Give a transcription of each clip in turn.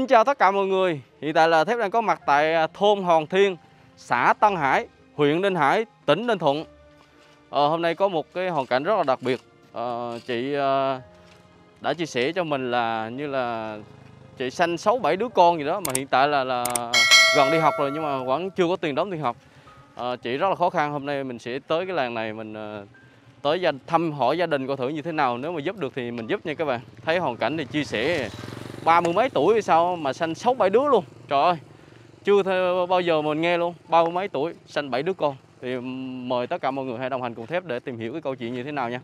chào tất cả mọi người. Hiện tại là Thép đang có mặt tại thôn Hòn Thiên, xã Tân Hải, huyện Ninh Hải, tỉnh Ninh Thuận. Hôm nay có một cái hoàn cảnh rất là đặc biệt. Chị đã chia sẻ cho mình là như là chị sanh 6-7 đứa con gì đó, mà hiện tại là gần đi học rồi nhưng mà vẫn chưa có tiền đóng tiền học. Chị rất là khó khăn. Hôm nay mình sẽ tới cái làng này, mình tới thăm hỏi gia đình coi thử như thế nào. Nếu mà giúp được thì mình giúp nha các bạn. Thấy hoàn cảnh thì chia sẻ 30 mấy tuổi hay sao mà sanh 6-7 đứa luôn. Trời ơi, chưa bao giờ mình nghe luôn. 30 mấy tuổi sanh 7 đứa con. Thì mời tất cả mọi người hãy đồng hành cùng Thép để tìm hiểu cái câu chuyện như thế nào nha.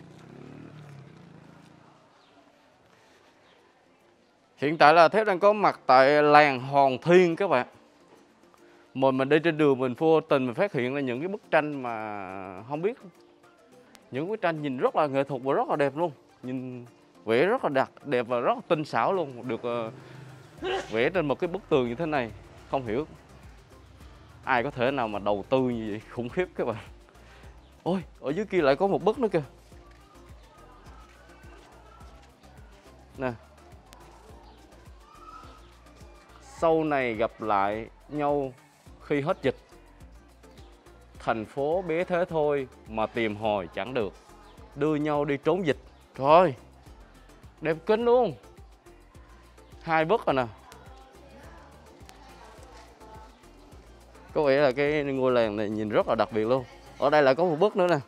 Hiện tại là Thép đang có mặt tại làng Hòn Thiên các bạn. Mình đi trên đường mình vô tình mình phát hiện ra những cái bức tranh mà không biết. Những bức tranh nhìn rất là nghệ thuật và rất là đẹp luôn. Nhìn vẽ rất là đẹp và rất là tinh xảo luôn. Được vẽ trên một cái bức tường như thế này. Không hiểu ai có thể nào mà đầu tư như vậy, khủng khiếp các bạn. Ôi, ở dưới kia lại có một bức nữa kìa. Nè. Sau này gặp lại nhau khi hết dịch. Thành phố bé thế thôi mà tìm hồi chẳng được. Đưa nhau đi trốn dịch. Trời ơi, đẹp kinh luôn. 2 bức rồi nè. Có vẻ là cái ngôi làng này nhìn rất là đặc biệt luôn. Ở đây lại có một bức nữa nè.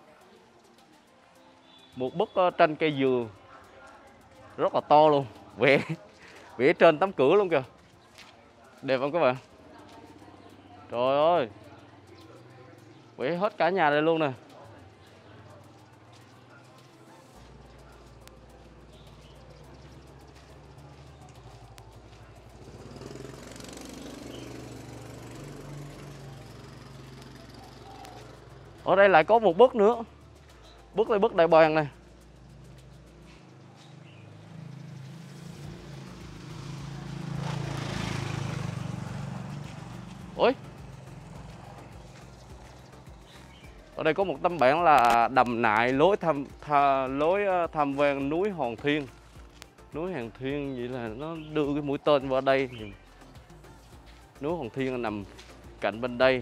Một bức tranh cây dừa rất là to luôn. Vẽ trên tấm cửa luôn kìa. Đẹp không các bạn? Trời ơi, vẽ hết cả nhà đây luôn nè. Ở đây lại có một bức nữa. Bức đại bàng này. Ôi, ở đây có một tấm bảng là đầm nại lối tham quan núi Hòn Thiên. Núi Hòn Thiên vậy là nó đưa cái mũi tên vào đây. Núi Hòn Thiên nằm cạnh bên đây.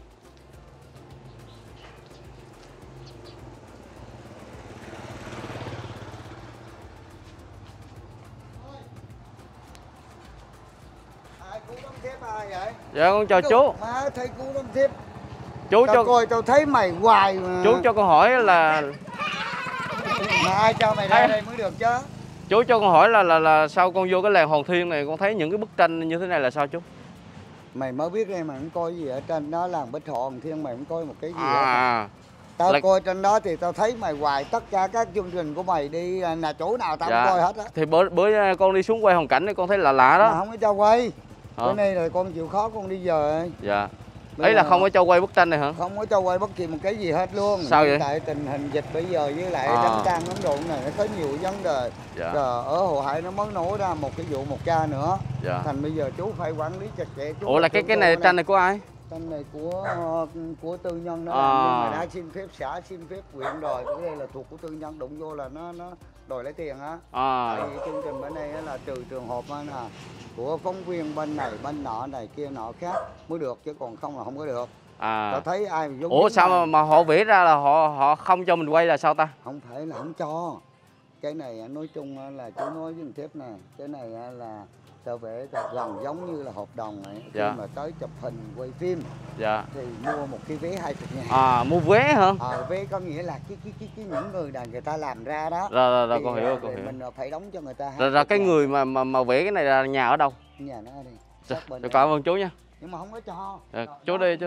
Dạ con chào chú. Má thấy cú đâm Thép. Chú tao cho coi tao thấy mày hoài mà. Chú cho con hỏi là mà ai cho mày ra đây mới được chứ. Chú cho con hỏi là sao con vô cái làng Hòn Thiên này con thấy những cái bức tranh như thế này là sao chú? Mày mới biết đây mà không coi gì ở trên đó, làng Bích Hòn Thiên mày không coi một cái gì hết. Tao coi trên đó thì tao thấy mày hoài, tất cả các chương trình của mày đi là chỗ nào tao cũng coi hết á. Thì bữa con đi xuống quay hoàn cảnh thì con thấy lạ lạ đó. Mà không có cho quay. Cái này là con chịu khó con đi giờ. Dạ. Ấy là không có cho quay bức tranh này hả? Không có cho quay bất kỳ một cái gì hết luôn. Sao vậy? Tại tình hình dịch bây giờ với lại đám tang ấn độ này nó có nhiều vấn đề. Dạ. Ở Hồ Hải nó mới nổ ra một cái vụ 1 ca nữa. Dạ. Thành bây giờ chú phải quản lý chặt chẽ. Ủa là cái này tranh này của ai? Tranh này của tư nhân đó, nhưng mà đã xin phép xã, xin phép huyện rồi. Cái đây là thuộc của tư nhân, đụng vô là nó đòi lấy tiền á. Tại vì chương trình bên đây là trừ trường hợp của phóng viên bên này bên nọ này kia nọ khác mới được, chứ còn không là không có được. Tao thấy ai mà ủa sao mà họ vẽ ra là họ không cho mình quay là sao ta? Không phải là không cho. Cái này nói chung là chú nói với Thép nè, cái này là tao vẽ gần giống như là hợp đồng này. Khi mà tới chụp hình quay phim thì mua một cái vé 20.000. Mua vé hả? Vé có nghĩa là cái những người là người ta làm ra đó. Rồi con hiểu con hiểu. Mình phải đóng cho người ta. Rồi cái người mà vẽ cái này là nhà ở đâu? Nhà nó ở đây. Rồi cảm ơn chú nha. Nhưng mà không có cho. Chú đi.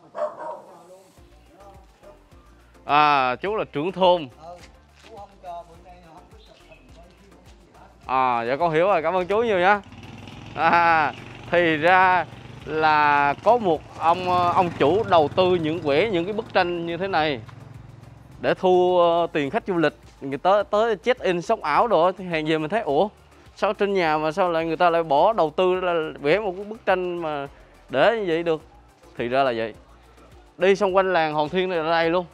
Chú là trưởng thôn. Chú không cho, bữa nay không có chụp hình quay phim gì hết. Dạ con hiểu rồi, cảm ơn chú nhiều nhá. Thì ra là có một ông chủ đầu tư vẽ những cái bức tranh như thế này để thu tiền khách du lịch, người tới check in sống ảo đồ. Thì hàng về mình thấy ủa sao trên nhà mà sao lại người ta lại bỏ đầu tư là vẽ một cái bức tranh mà để như vậy được. Thì ra là vậy. Đi xung quanh làng Hòn Thiên này là đây luôn.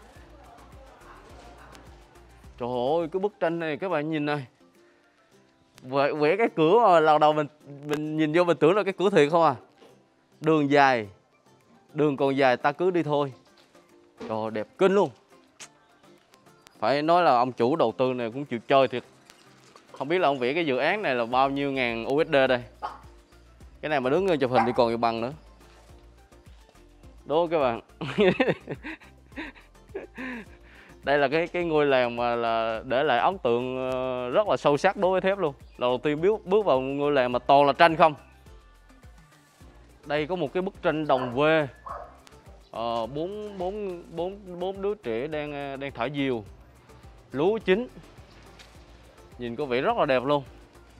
Trời ơi, cái bức tranh này các bạn nhìn này. Vẽ cái cửa mà lần đầu mình nhìn vô mình tưởng là cái cửa thiệt không à. Đường dài, đường còn dài ta cứ đi thôi. Trời đẹp kinh luôn. Phải nói là ông chủ đầu tư này cũng chịu chơi thiệt. Không biết là ông vẽ cái dự án này là bao nhiêu ngàn USD đây. Cái này mà đứng lên chụp hình thì còn gì bằng nữa. Đúng không các bạn? Đây là cái ngôi làng mà là để lại ấn tượng rất là sâu sắc đối với Thép luôn. Lần đầu tiên bước vào ngôi làng mà toàn là tranh không. Đây có một cái bức tranh đồng quê. Bốn đứa trẻ đang thả diều. Lúa chín. Nhìn có vẻ rất là đẹp luôn.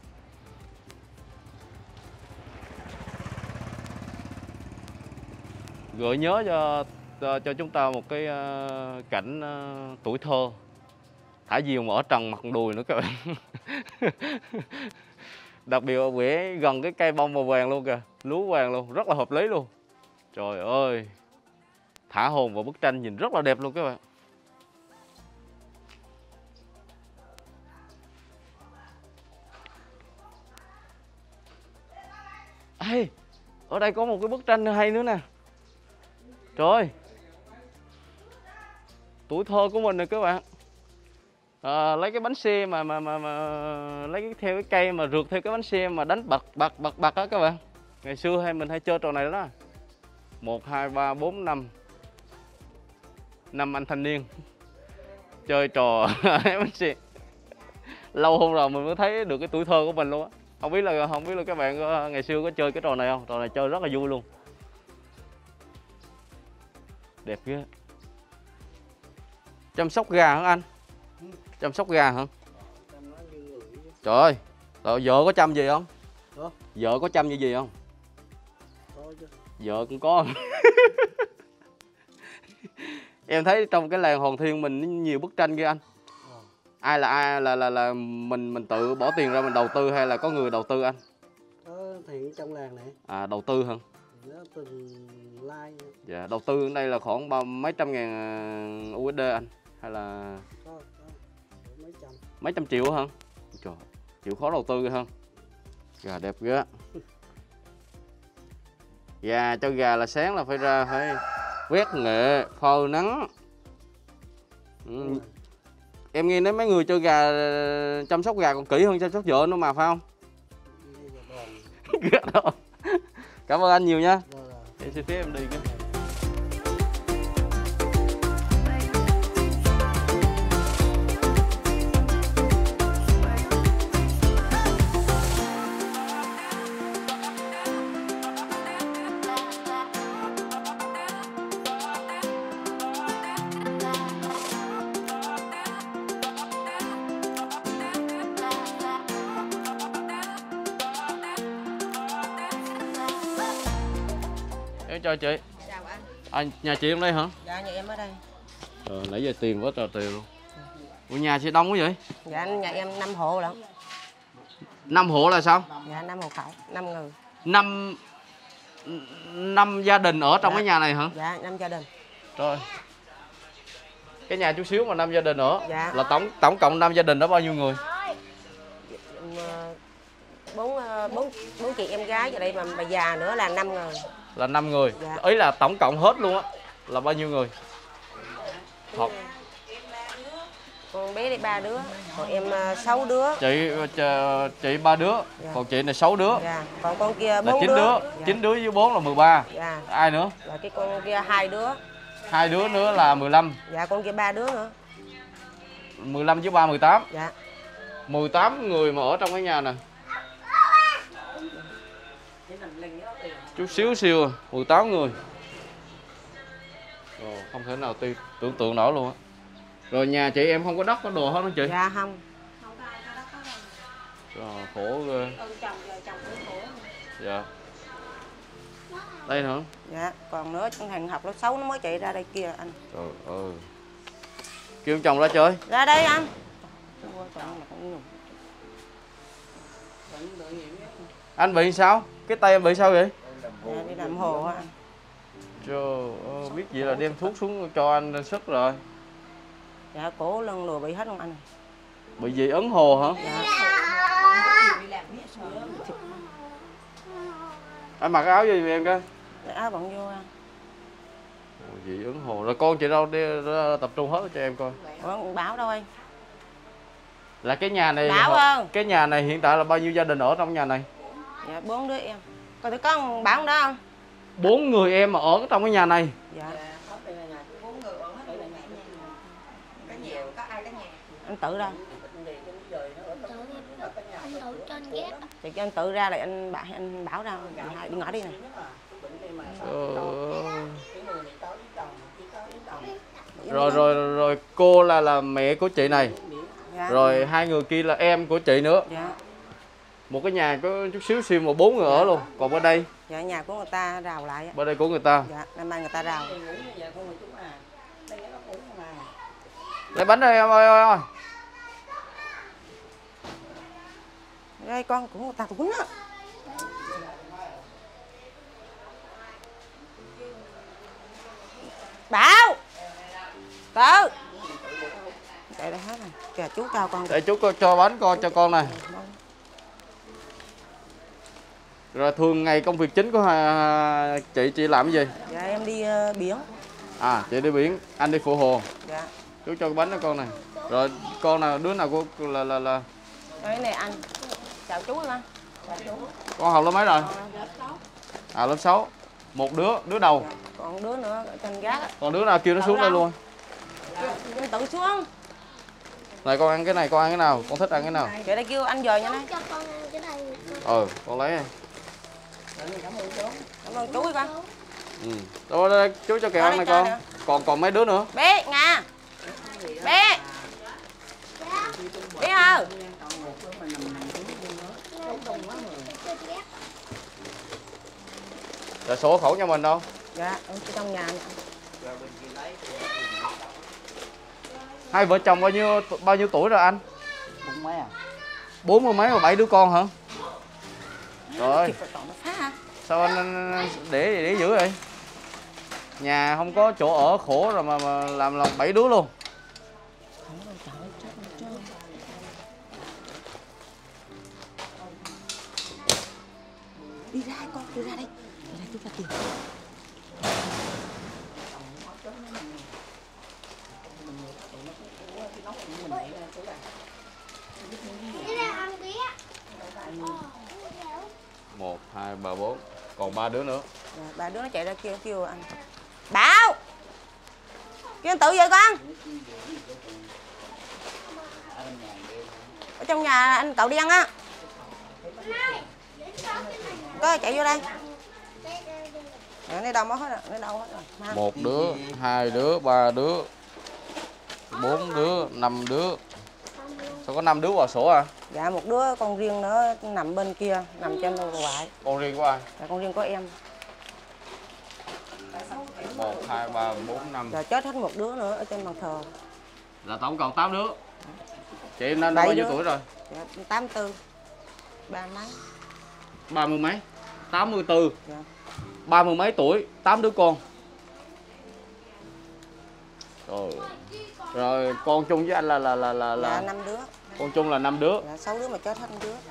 Gợi nhớ cho chúng ta một cái cảnh tuổi thơ. Thả diều mà ở trần mặt đùi nữa các bạn. Đặc biệt là vẽ gần cái cây bông màu vàng luôn kìa. Lúa vàng luôn, rất là hợp lý luôn. Trời ơi. Thả hồn vào bức tranh nhìn rất là đẹp luôn các bạn. Ê, ở đây có một cái bức tranh hay nữa nè. Trời ơi. Tuổi thơ của mình nè các bạn. Lấy cái bánh xe mà lấy theo cái cây mà rượt theo cái bánh xe mà đánh bật á các bạn. Ngày xưa mình hay chơi trò này đó. 1, 2, 3, 4, 5 anh thanh niên chơi trò bánh xe. Lâu hôm rồi mình mới thấy được cái tuổi thơ của mình luôn á. Không biết là các bạn ngày xưa có chơi cái trò này không? Trò này chơi rất là vui luôn. Đẹp ghê. Chăm sóc gà hả anh? Chăm sóc gà hả? Trời ơi, vợ có chăm gì không? Vợ có chăm gì không? Có chứ. Vợ cũng có. Em thấy trong cái làng Hòn Thiên mình nhiều bức tranh kia anh. Ai là mình tự bỏ tiền ra mình đầu tư hay là có người đầu tư anh? Có thì trong làng này. À đầu tư hả? Nó từng like. Dạ, đầu tư ở đây là khoảng mấy trăm ngàn USD anh hay là Có mấy trăm triệu hả? Trời, chịu khó đầu tư hơn. Gà đẹp ghê. Gà cho gà là sáng là phải quét nghệ, phơi nắng. Em nghe nói mấy người chơi gà chăm sóc gà còn kỹ hơn chăm sóc vợ nữa mà phải không? Cảm ơn anh nhiều nha. Em xin phép em đi cái. Em chào chị. Chào anh. Anh nhà chị em đây hả? Dạ nhà em ở đây. Nãy giờ tiền quá trời tiền luôn. Ủa nhà chị đông quá vậy? Dạ nhà em 5 hộ lận. 5 hộ là sao? Dạ 5 hộ khẩu, 5 người. 5 gia đình ở trong cái nhà này hả? Dạ 5 gia đình. Trời. Cái nhà chút xíu mà 5 gia đình ở. Dạ. Là tổng cộng 5 gia đình đó bao nhiêu người? 4 chị em gái ở đây mà bà già nữa là 5 người. Là 5 người. Dạ. Ý là tổng cộng hết luôn á là bao nhiêu người? Học. Con bé đây 3 đứa, còn em 6 đứa. Chị 3 đứa, Dạ. còn chị này 6 đứa. Dạ. Còn con kia 4 Là 9 đứa. đứa. Dạ. 9 đứa với 4 là 13. Dạ. Ai nữa? Dạ cái con kia 2 đứa. 2 đứa nữa là 15. Dạ con kia 3 đứa nữa. 15 với 3 18. Dạ. 18 người mà ở trong cái nhà này. Chút xíu siêu à, 18 người. Ồ, không thể nào tưởng tượng nổi luôn á. Rồi nhà chị em không có đất có đồ hết hả chị? Dạ không. Trời, khổ ghê. Dạ. Đây hả? Dạ, còn nữa thằng học lớp 6 nó mới chạy ra đây kia anh. Trời ơi. Kêu chồng ra chơi. Ra đây anh. Anh bị sao? Cái tay em bị sao vậy? Dạ, đi làm hồ á anh. Trời ơi, biết gì là đem thuốc xuống cho anh sức rồi. Dạ, cổ lưng lùa bị hết luôn anh. Bị gì ấn hồ hả? Dạ. Anh mặc cái áo gì vậy em coi? Áo bận vô anh. Dị ứng hồ. Rồi con chị đâu đi tập trung hết cho em coi. Ủa, Bảo đâu anh? Là cái nhà này Bảo ơi. Cái nhà này hiện tại là bao nhiêu gia đình ở trong nhà này? Dạ 4 đứa em. Coi thử có ông Bảo đó không? 4 người em mà ở trong cái nhà này. Dạ. Anh tự đâu? Thì cho anh tự ra rồi anh Bảo ra đi ngõ đi nè. Rồi cô là mẹ của chị này. Dạ. Rồi 2 người kia là em của chị nữa. Dạ. Một cái nhà có chút xíu xiu mà 4 người ở luôn. Còn bên đây? Dạ nhà của người ta rào lại á. Bên đây của người ta. Dạ, năm nay người ta rào. Lấy bánh đây em ơi. Đây con của người ta cũng á. Bảo. Tự. Đây đây hết rồi. Kìa chú cho con. Để chú cho bánh con cho con này. Rồi thường ngày công việc chính của chị làm cái gì? Dạ em đi biển. À chị đi biển, anh đi phụ hồ. Dạ. Chú cho cái bánh cho con này. Rồi con nào đứa nào của là Cái này anh. Chào chú anh. con học lớp mấy rồi? À lớp 6. Một đứa đầu. Dạ. Còn đứa nữa ở trên gác á. Còn đứa nào kêu nó xuống đây luôn. Anh tự xuống. Này con ăn cái này, con ăn cái nào? Con thích ăn cái nào? Vậy đây kêu anh dời nha đây. Cho con ăn cái này. Con lấy đi. Cảm ơn chú đi con. Ừ. Đó, đây, chú cho kẹo ăn này con. Còn mấy đứa nữa? Bé Nga. Bé. Bé ơi. Rồi sổ khẩu nhà mình đâu? Dạ, ở trong nhà nè. Hai vợ chồng bao nhiêu tuổi rồi anh? 40 mấy à? 40 mấy mà 7 đứa con hả? Rồi. Sao anh để giữ vậy? Nhà không có chỗ ở khổ rồi mà làm 7 đứa luôn. Đi ra con, đi ra đây. Đi ra chú ra tiền. Cái này ăn bí á. 1, 2, 3, 4. Còn 3 đứa nữa. Dạ, 3 đứa nó chạy ra kia kêu anh. Bảo. Kêu anh tự về con. Ở trong nhà anh cậu đi ăn á. Có chạy vô đây. Nó đâu mất hết rồi, nó đâu hết rồi. Mang. 1 đứa, 2 đứa, 3 đứa, 4 đứa, 5 đứa. Sao có 5 đứa vào sổ à? Dạ một đứa con riêng nữa nằm bên kia, nằm trên đầu ngoại. Con riêng của ai? Dạ con riêng của em. 1, 2, 3, 4, 5. Rồi chết hết một đứa nữa ở trên bàn thờ. Là tổng cộng 8 đứa. Chị em năm 7 bao nhiêu đứa. tuổi rồi? Dạ, 84. 3 mấy. 30 mấy? 84. Dạ. 30 mấy tuổi, 8 đứa con. Rồi con chung với anh là Dạ 5 đứa. con chung là 5 đứa. Dạ 6 đứa mà chết hết 1 đứa.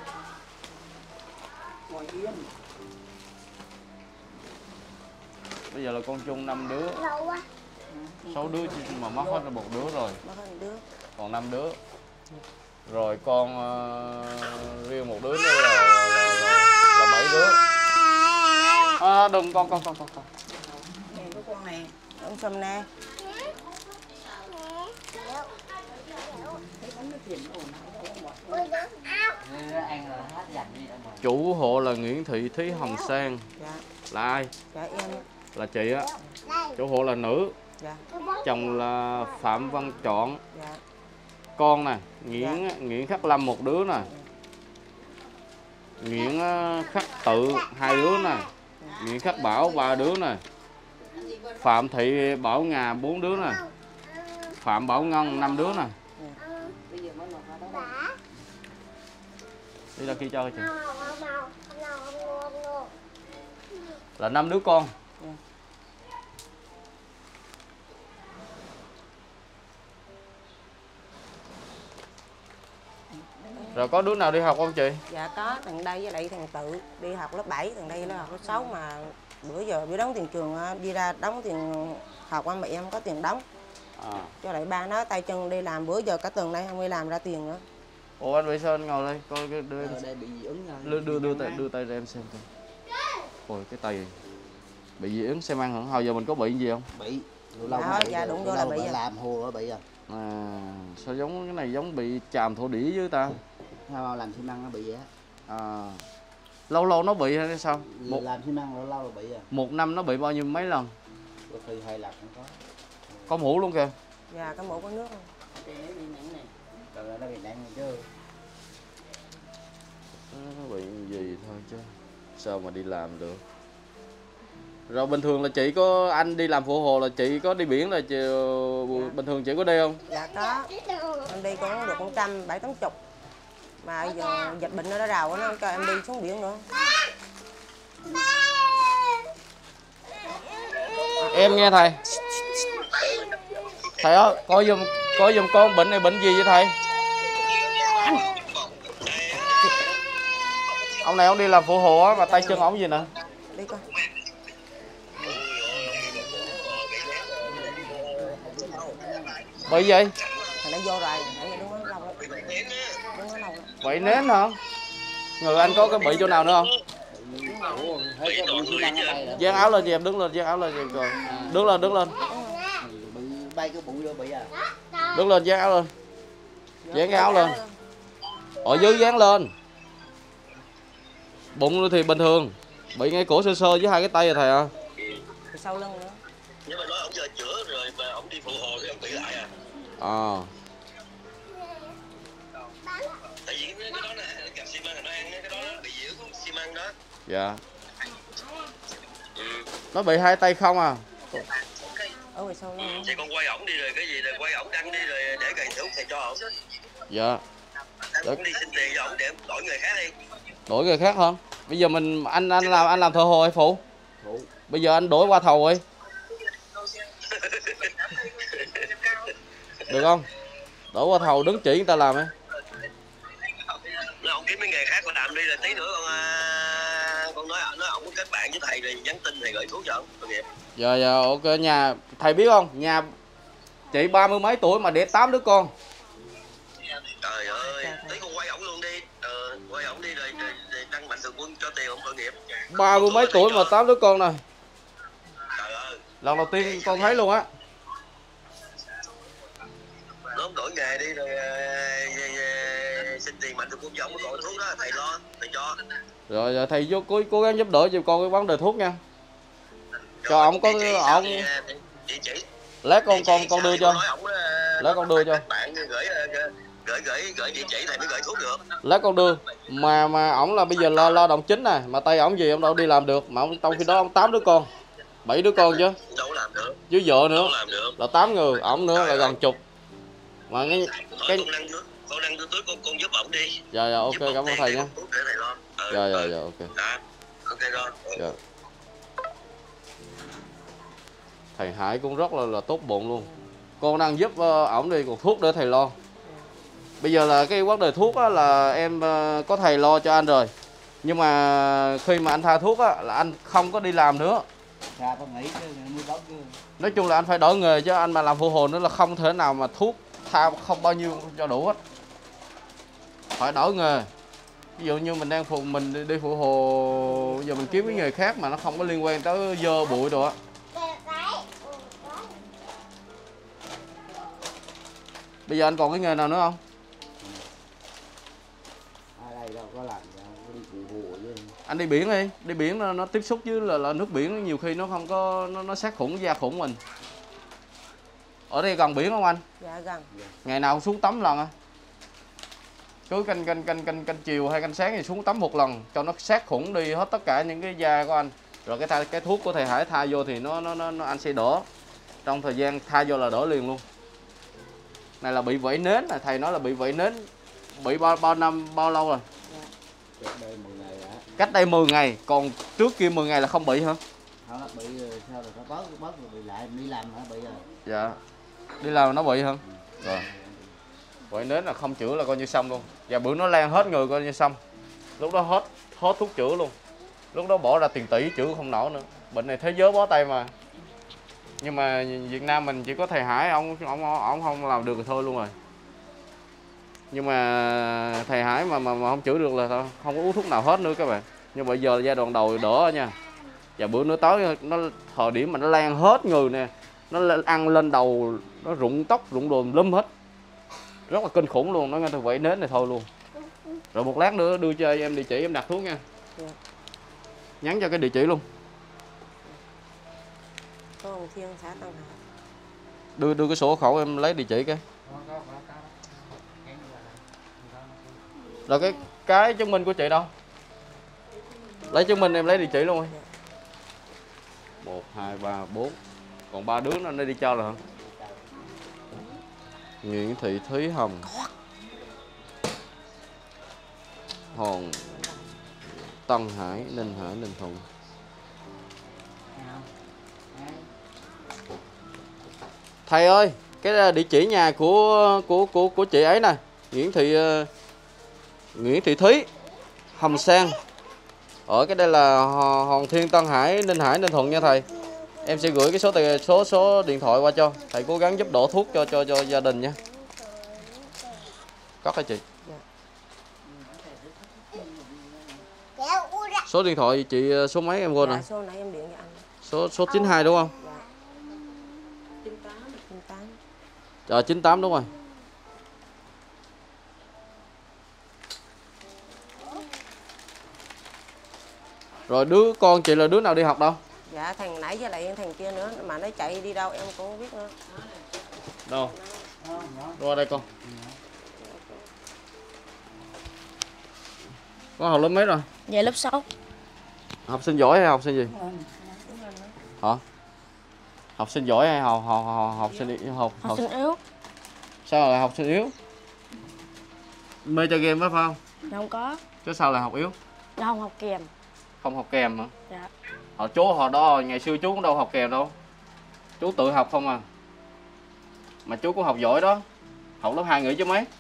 Bây giờ là con chung 5 đứa. Lâu quá. 6 đứa mà mất hết là 1 đứa rồi. Mất hết 1 đứa. Còn 5 đứa. Rồi con riêng 1 đứa nữa là 7 đứa. Đừng con. Ông Sâm nè. Chủ hộ là Nguyễn Thị Thúy Hồng Sang. Dạ. Là ai? Dạ em. Là chị á. Chủ hộ là nữ. Dạ. Chồng là Phạm Văn Chọn. Dạ. Con nè, Nguyễn Khắc Lâm 1 đứa nè. Nguyễn Khắc Tự 2 đứa nè. Nguyễn Khắc Bảo 3 đứa nè. Phạm Thị Bảo Ngà 4 đứa nè. Phạm Bảo Ngân 5 đứa nè. Đi ra kia cho chị. Là 5 đứa con. Rồi có đứa nào đi học không chị? Dạ có, thằng đây với lại thằng Tự đi học lớp 7, thằng đây nó học lớp 6 mà bữa giờ bữa đóng tiền trường đi ra đóng tiền học qua mẹ em có tiền đóng. Cho lại ba nó tay chân đi làm bữa giờ cả tuần nay không đi làm ra tiền nữa. Ủa anh bị sao anh ngồi đây coi cái đưa em. Đây bị dị ứng Đưa tay ra em xem coi. Ôi cái tay bị dị ứng xem ăn hả? Hồi giờ mình có bị gì không? bị Lâu dạ đúng rồi là bị làm hồ ở bị à. Sao giống cái này giống bị chàm thổ đỉ với ta. Sao làm xi măng nó bị vậy á. Lâu nó bị hay sao? Làm xi măng lâu bị à. Một năm nó bị bao nhiêu mấy lần? Có khi 2 lần cũng có. Có mũ luôn kìa. Dạ có mũ có nước không? Rồi nó bị nặng chứ. Nó bị gì thôi chứ sao mà đi làm được. Rồi bình thường là chị có anh đi làm phụ hồ là chị có đi biển là chị, bình thường chị có đi không? Dạ có. Em đi cũng được 170-180. Mà giờ dịch bệnh nó đã rào nó không cho em đi xuống biển nữa. Em nghe thầy. Thầy ơi, coi giùm con bệnh này bệnh gì vậy thầy? Ông này ông đi làm phụ hồ á mà tay chân ổng gì nè. Đi coi. Bị gì? Thằng đã vô rồi, nãy giờ đứng đó lâu lắm. Đứng đó lâu lắm. Bị nến hả? Người anh có cái bị chỗ nào nữa không? Dán áo lên cho em, đứng lên dán áo lên cho em coi. Đứng lên. Bay cái bụng vô bị à. Đứng lên dán áo lên. Dán cái áo lên. Ở dưới dán lên. Bụng thì bình thường. Bị ngay cổ sơ với hai cái tay rồi thầy à. Sau lưng nữa. Nhưng mà nói ông giờ chữa rồi mà ông đi phụ hồ thì ông bị lại à. Tại vì cái đó nè, gặp xi măng nó ăn cái đó bị dị ứng xi măng đó. Dạ. Nó bị hai tay không à. Ở sau lưng. Thì con quay ổng đi rồi cái gì rồi quay ổng đăng đi rồi để gầy thuốc thì cho ổng. Dạ. Ổng đi xin tiền cho ổng để đổi người khác đi. Đổi người khác không? Bây giờ anh làm thợ hồ hay phụ? Bây giờ anh đổi qua thầu rồi. Được không? Đổi qua thầu đứng chỉ người ta làm ấy. Nó ông kiếm mấy nghề khác làm đi rồi tí nữa con nói ông có kết bạn với thầy rồi nhắn tin thầy gửi thuốc cho ông tội nghiệp. Dạ ok nhà thầy biết không? Nhà chị 30 mấy tuổi mà để 8 đứa con. Trời ơi, tí con quay ổng luôn đi. Quay ổng đi rồi đăng mạnh thường quân cho tiền ông tội nghiệp. 30 mấy tuổi mà 8 đứa con này. Trời ơi. Lần đầu tiên con thấy luôn á. Nó đổi nghề đi rồi xin tiền mạnh thường quân cho ông có còn thuốc đó thầy lo, thầy cho. Rồi thầy cố gắng giúp đỡ giùm con cái vấn đề thuốc nha. Cho ổng có ổng Chị lát con đưa cho. Lát con đưa cho. Bạn gửi địa chỉ thầy mới gửi thuốc được. Lát con đưa. Mà ổng là bây giờ lo động chính này, mà tay ổng gì ông đâu đi làm được, mà ông trong khi đó ông 8 đứa con. 7 đứa con chứ. Đâu làm được. Với vợ nữa. Đâu làm được. Là 8 người, ổng nữa là gần chục. Mà cái con đăng túi con giúp ổng đi. Dạ ok cảm ơn thầy nha. Dạ ok. Ok rồi. Dạ. Thầy Hải cũng rất là tốt bụng luôn. Con đang giúp ổng đi, còn thuốc để thầy lo. Bây giờ là cái vấn đề thuốc á, là em có thầy lo cho anh rồi. Nhưng mà khi mà anh tha thuốc á, là anh không có đi làm nữa. Nói chung là anh phải đổi nghề chứ anh mà làm phụ hồ nữa là không thể nào mà thuốc tha không bao nhiêu cho đủ hết. Phải đổi nghề. Ví dụ như mình đi phụ hồ, giờ mình kiếm cái nghề khác mà nó không có liên quan tới dơ bụi đồ á. Bây giờ anh còn cái nghề nào nữa không? Đây đâu có làm đi phụ hồ chứ. Anh đi biển đi, đi biển nó tiếp xúc với là nước biển nhiều khi nó không có nó sát khuẩn da khuẩn mình. Ở đây gần biển không anh? Dạ gần. Ngày nào xuống tắm lần à? Cứ canh chiều hay canh sáng thì xuống tắm một lần cho nó sát khuẩn đi hết tất cả những cái da của anh. Rồi cái thuốc của thầy Hải tha vô thì nó anh sẽ đỡ. Trong thời gian tha vô là đỡ liền luôn. Này là bị vẩy nến này, thầy nói là bị vẩy nến. Bị bao lâu rồi? Cách đây 10 ngày đã. Cách đây 10 ngày, còn trước kia 10 ngày là không bị hả? Không, bị sao rồi nó bớt rồi bị lại đi làm hả bị rồi. Dạ. Đi làm nó bị hả? Rồi. Vậy nến là không chữa là coi như xong luôn. Và bữa nó lan hết người coi như xong. Lúc đó hết thuốc chữa luôn. Lúc đó bỏ ra tiền tỷ chữa không nổi nữa. Bệnh này thế giới bó tay mà. Nhưng mà Việt Nam mình chỉ có thầy Hải, ông không làm được thì thôi luôn rồi. Nhưng mà thầy Hải mà không chữa được là thôi, không có uống thuốc nào hết nữa các bạn. Nhưng bây giờ là giai đoạn đầu đỡ nha. Và bữa nữa tới nó thời điểm mà nó lan hết người nè, nó ăn lên đầu, nó rụng tóc, rụng đùm lum hết. Rất là kinh khủng luôn, nó nghe tôi vậy nến này thôi luôn. Rồi một lát nữa đưa cho em địa chỉ em đặt thuốc nha. Nhắn cho cái địa chỉ luôn. Tô Hồng Thiên, xã Tân Hải. Đưa cái sổ hộ khẩu em lấy địa chỉ cái. Rồi cái chứng minh của chị đâu? Lấy chứng minh em lấy địa chỉ luôn. 1, 2, 3, 4. Còn 3 đứa nó đi cho rồi hả? Nguyễn Thị Thúy Hồng, Hòn, Tân Hải, Ninh Thuận. Thầy ơi, cái địa chỉ nhà của chị ấy nè, Nguyễn Thị Thúy Hồng Sang. Ở cái đây là Hòn Thiên, Tân Hải, Ninh Thuận nha thầy. Em sẽ gửi cái số điện thoại qua cho thầy, cố gắng giúp đỡ thuốc cho gia đình nha. Cất hả chị? Số điện thoại chị số mấy em quên rồi? Số nãy em điện cho anh. Số 92 đúng không? Dạ. 98. Dạ 98 đúng rồi. Rồi đứa con chị là đứa nào đi học đâu? Dạ thằng nãy với lại thằng kia nữa, mà nó chạy đi đâu em cũng không biết nữa. Đâu? Qua đây con. Con học lớp mấy rồi? Dạ lớp 6. Học sinh giỏi hay học sinh gì? Hả? Học sinh giỏi hay học Sinh yếu. Sao lại học sinh yếu? Mê chơi game phải không? Dạ không có. Chứ sao lại học yếu? Dạ không học kèm. Không học kèm hả? Dạ. Hồi đó ngày xưa chú cũng đâu học kèm đâu. Chú tự học không à. Mà chú cũng học giỏi đó. Học lớp 2 nghỉ chứ mấy.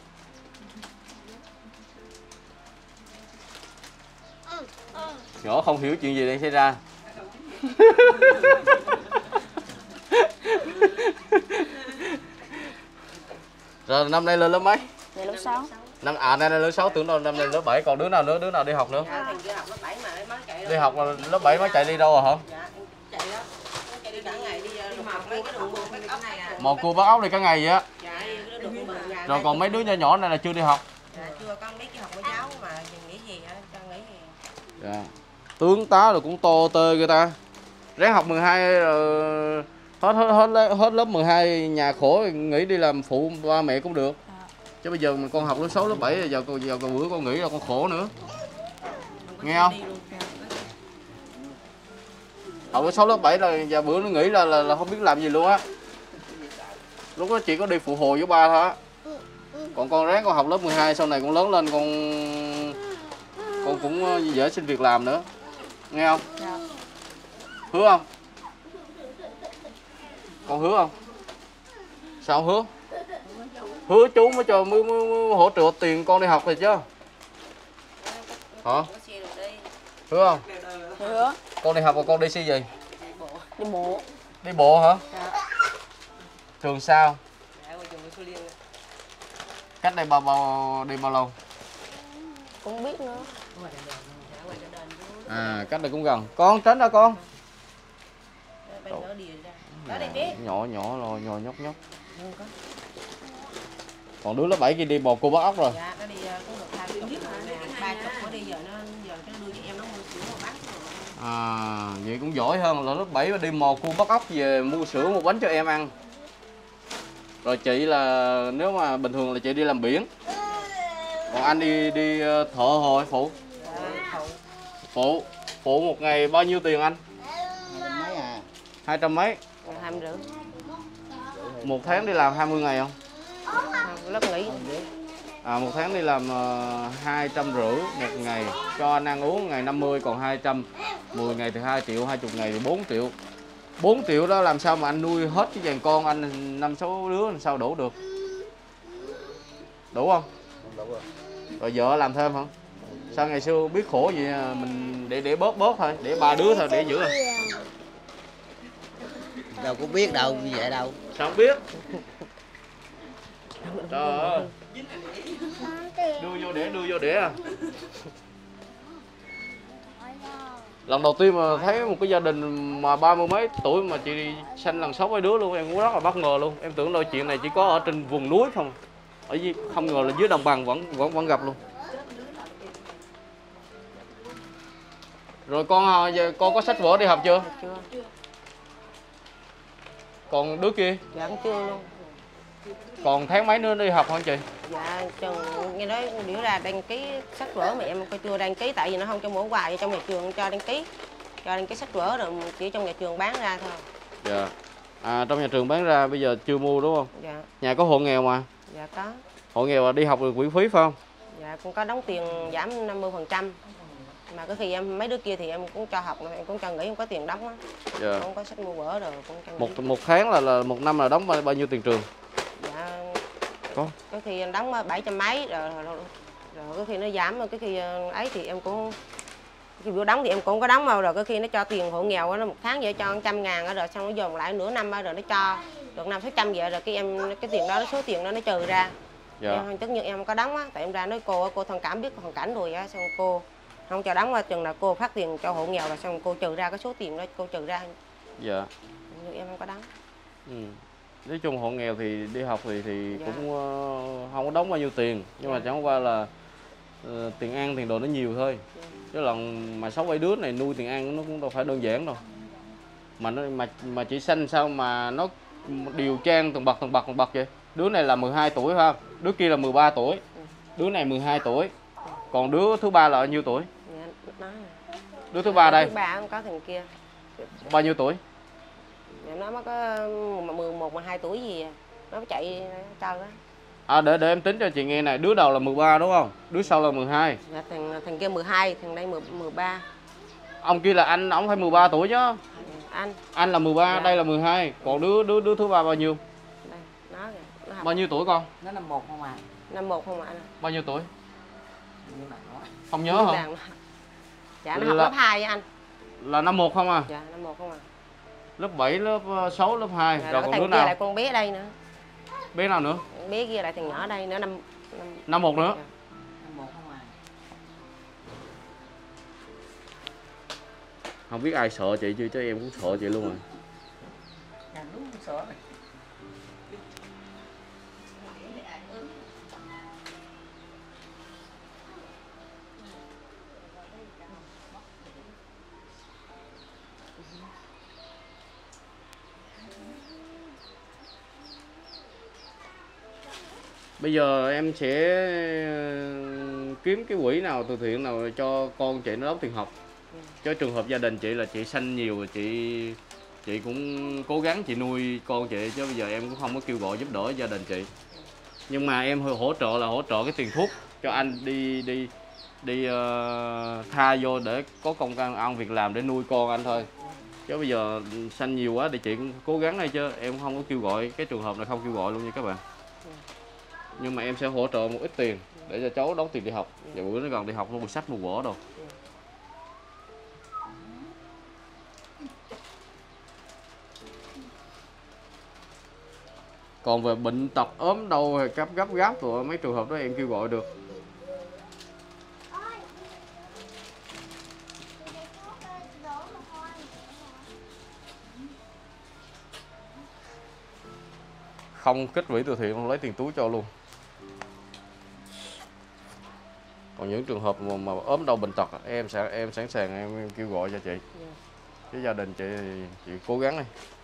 Nhỏ không hiểu chuyện gì đang xảy ra. Rồi năm nay lên lớp mấy? Dạ lớp 6. Năm nay lớp 6, tưởng đâu năm nay lớp 7, còn đứa nào đi học nữa? Dạ thằng kia học lớp 7 mà mới chạy đâu. Đi học là lớp 7 mới chạy đi đâu rồi hả? Dạ chạy đó. Nó chạy đi cả ngày đi học mấy cái đường buồn cái ốc này à. Một cô bắt ốc đi cả ngày vậy á. Dạ đi đường buồn nhà. Rồi còn mấy đứa nhỏ này là chưa đi học. Dạ chưa, con mấy cái học của giáo mà nghỉ gì á, cho nghỉ gì. Dạ. Tướng tá rồi cũng to tơ người ta. Ráng học 12 rồi hết lớp 12 nhà khổ nghỉ đi làm phụ ba mẹ cũng được. Chứ bây giờ mà con học lớp 6 lớp 7 giờ còn bữa con nghỉ là con khổ nữa. Nghe không? Học lớp 6 lớp 7 là giờ bữa nó nghỉ là không biết làm gì luôn á. Lúc đó chỉ có đi phụ hồ với ba thôi á. Còn con ráng con học lớp 12 sau này con lớn lên con cũng dễ xin việc làm nữa. Nghe không? Dạ. Hứa không? Con hứa không? Sao không hứa? Hứa chú mới hỗ trợ tiền con đi học rồi chứ. Hả? Hứa không? Hứa. Con đi học và con đi xe gì? Đi bộ. Đi bộ hả? Dạ. Trường sao? Cách đây đi bao lâu? Cũng biết nữa. À, cách đây cũng gần. Con tránh ra con. Nhỏ rồi, nhỏ nhóc. Còn đứa lớp 7 kia đi bò cô bắt ốc rồi. Dạ, nó đi cũng được 20 30 nó đi giờ nó đưa cho em nó mua sữa một bánh. À, vậy cũng giỏi hơn là lớp 7 mà đi mò cua bắt ốc về mua sữa một bánh cho em ăn. Rồi chị là nếu mà bình thường là chị đi làm biển. Còn anh đi thợ hồ hay phụ? Phụ một ngày bao nhiêu tiền anh? 200 mấy à. 200 mấy? 250. Một tháng đi làm 20 ngày không? Lớp nghỉ. À, một tháng đi làm 250 một ngày. Cho anh ăn uống ngày 50 còn 200. 10 ngày thì 2 triệu, 20 ngày thì 4 triệu. 4 triệu đó làm sao mà anh nuôi hết cái dàn con anh 5-6 đứa làm sao đủ được. Đủ không? Không đủ rồi. Rồi vợ làm thêm hả? Sao ngày xưa biết khổ gì mình để bớt thôi, để 3 đứa thôi để giữ rồi. Đâu có biết đâu như vậy đâu. Sao không biết? Trời ơi. Đưa vô đĩa à. Lần đầu tiên mà thấy một cái gia đình mà 30 mấy tuổi mà chị sanh lần 6 đứa luôn, em cũng rất là bất ngờ luôn. Em tưởng đâu chuyện này chỉ có ở trên vùng núi không. Ở dưới, không ngờ là dưới đồng bằng vẫn gặp luôn. Rồi con có sách vở đi học chưa? Chưa. Còn đứa kia? Dạ cũng chưa luôn. Còn tháng mấy nữa đi học hả chị? Dạ chừng nghe nói biểu là đăng ký sách vở mà em chưa đăng ký, tại vì nó không cho mỗi quà, trong nhà trường cho đăng ký sách vở rồi chỉ trong nhà trường bán ra thôi. Dạ. Trong nhà trường bán ra bây giờ chưa mua đúng không? Dạ. Nhà có hộ nghèo mà. Dạ có. Hộ nghèo là đi học được quỹ phí phải không? Dạ cũng có đóng tiền giảm 50%. Mà cái khi mấy đứa kia thì em cũng cho học, em cũng cho nghỉ, không có tiền đóng á. Dạ. Không có sách mua vở rồi cũng cho Một tháng là một năm là đóng bao nhiêu tiền trường? Dạ. Có khi em đóng 700 mấy rồi cái khi nó giảm, rồi cái khi ấy thì em cũng khi bữa đóng thì em cũng có đóng đâu, rồi cái khi nó cho tiền hộ nghèo nó một tháng vậy cho 100.000 rồi xong nó dồn lại nửa năm rồi nó cho được 500-600 vậy, rồi cái tiền đó, số tiền đó nó trừ ra. dạ. Em tất nhiên em có đóng á, tại em ra nói cô thông cảm biết hoàn cảnh rồi á, xong cô không cho đóng, chừng là cô phát tiền cho hộ nghèo là xong cô trừ ra cái số tiền đó, cô trừ ra. Dạ. Nhưng em không có đóng. Nói chung hộ nghèo thì đi học thì Dạ. cũng không có đóng bao nhiêu tiền, nhưng mà chẳng qua là tiền ăn tiền đồ nó nhiều thôi. Chứ lần mà 6-7 đứa này nuôi tiền ăn nó cũng đâu phải đơn giản đâu. Mà chị Xanh sao mà nó điều trang từng bậc vậy? Đứa này là 12 tuổi ha, đứa kia là 13 tuổi, đứa này 12 tuổi. Còn đứa thứ ba là bao nhiêu tuổi? Dạ, nói Đứa thứ ba đây. Thứ ba không có thằng kia. Bao nhiêu tuổi? Dạ, nó mới có 11, 12 tuổi gì à. Nó chạy trâu đó. Để em tính cho chị nghe này, đứa đầu là 13 đúng không? Đứa sau là 12. Dạ, thằng kia 12, thằng đây 13. Ông kia là anh, ông phải 13 tuổi chứ. Anh là 13, dạ. Đây là 12. Còn đứa thứ ba bao nhiêu? Đây, nó kìa, nó học. Bao nhiêu tuổi con? Nó năm 1 không à? Năm 1 không ạ anh? Bao nhiêu tuổi? Không nhớ hả? Dạ nó học lớp 2 anh. Là năm 1 không à? Dạ năm 1 không à? Lớp 7, lớp 6, lớp 2. Dạ, rồi còn đứa kia nào? lại con bé đây nữa. Bé nào nữa? Bé kia lại thằng nhỏ đây nữa, năm 1 nữa. Dạ. Năm 1 không à? Không biết ai sợ chị chứ em cũng sợ chị luôn rồi. Đúng sợ. Bây giờ em sẽ kiếm cái quỹ nào từ thiện nào cho con chị nó đóng tiền học. Cho trường hợp gia đình chị là chị sanh nhiều, chị cũng cố gắng chị nuôi con chị, chứ bây giờ em cũng không có kêu gọi giúp đỡ gia đình chị. Nhưng mà em hỗ trợ cái tiền thuốc cho anh đi tha vô để có công ăn việc làm để nuôi con anh thôi. Chứ bây giờ sanh nhiều quá thì chị cũng cố gắng đây, chứ em không có kêu gọi, cái trường hợp này không kêu gọi luôn nha các bạn. Nhưng mà em sẽ hỗ trợ một ít tiền để cho cháu đóng tiền đi học. Và bữa nó gần đi học nó mua sách mua vở đâu. Còn về bệnh tật ốm đau hay gấp rồi mấy trường hợp đó em kêu gọi được. Không kích quỹ từ thiện, không lấy tiền túi cho luôn. Còn những trường hợp mà ốm đau bệnh tật em sẵn sàng em kêu gọi cho chị. Cái gia đình chị thì chị cố gắng đi.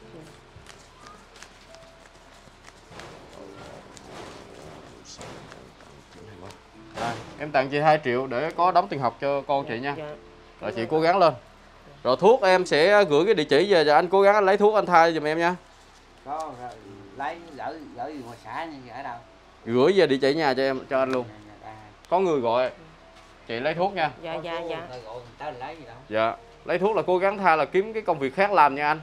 Em tặng chị 2 triệu để có đóng tiền học cho con chị nha. Rồi chị cố gắng lên. Rồi thuốc em sẽ gửi cái địa chỉ về cho anh cố gắng anh lấy thuốc anh thay giùm em nha. Có lấy gửi ngoài xã như ở đâu? Gửi về địa chỉ nhà cho anh luôn. Có người gọi. Chị lấy thuốc nha. Dạ. Tao lấy gì đâu. Dạ. Lấy thuốc là cố gắng tha là kiếm cái công việc khác làm nha anh.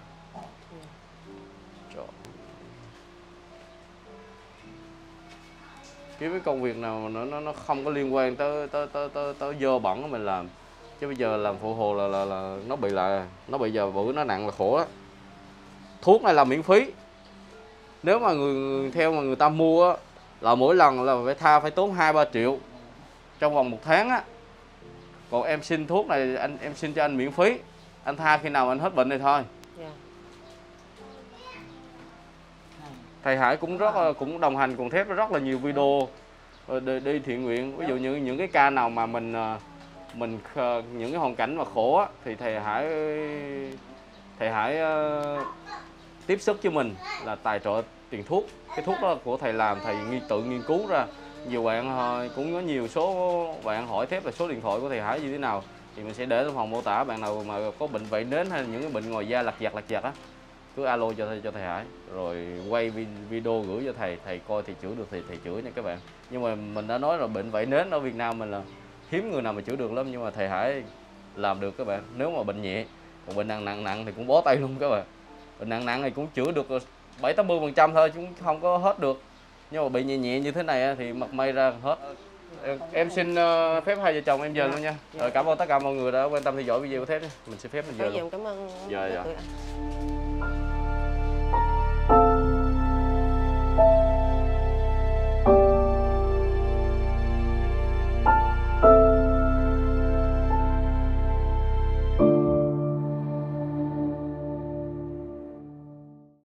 kiếm cái công việc nào mà nó không có liên quan tới dơ bẩn của mình làm. Chứ bây giờ làm phụ hồ là nó bị nó bây giờ bữa nó nặng là khổ đó. Thuốc này là miễn phí. Nếu mà theo mà người ta mua á, là mỗi lần là phải tốn 2-3 triệu trong vòng 1 tháng á. Còn em xin thuốc này em xin cho anh miễn phí. Anh tha khi nào anh hết bệnh này thôi. Dạ. Thầy Hải cũng đồng hành cùng Thép rất là nhiều video đi thiện nguyện. Ví dụ như những cái ca nào mà mình những cái hoàn cảnh mà khổ á, thì thầy Hải tiếp sức cho mình là tài trợ tiền thuốc. Cái thuốc đó của thầy làm, thầy tự nghiên cứu ra. Nhiều bạn cũng có nhiều số bạn hỏi Thép là số điện thoại của thầy Hải như thế nào, thì mình sẽ để trong phần mô tả. Bạn nào mà có bệnh vẩy nến hay những cái bệnh ngoài da lặt vặt á, cứ alo cho thầy Hải, rồi quay video gửi cho thầy coi thì chữa được thì thầy chữa nha các bạn. Nhưng mà mình đã nói là bệnh vẩy nến ở Việt Nam mình là hiếm người nào mà chữa được lắm, nhưng mà thầy Hải làm được các bạn. Nếu mà bệnh nhẹ, còn bệnh nặng thì cũng bó tay luôn các bạn. Bệnh nặng thì cũng chữa được 70-80% thôi, chứ không có hết được. Nhưng mà bị nhẹ như thế này thì mặt may ra hết. Em xin phép hai vợ chồng em về luôn nha. Rồi cảm ơn tất cả mọi người đã quan tâm theo dõi video của Thép. Mình xin phép mình về luôn. Cảm ơn. Dạ.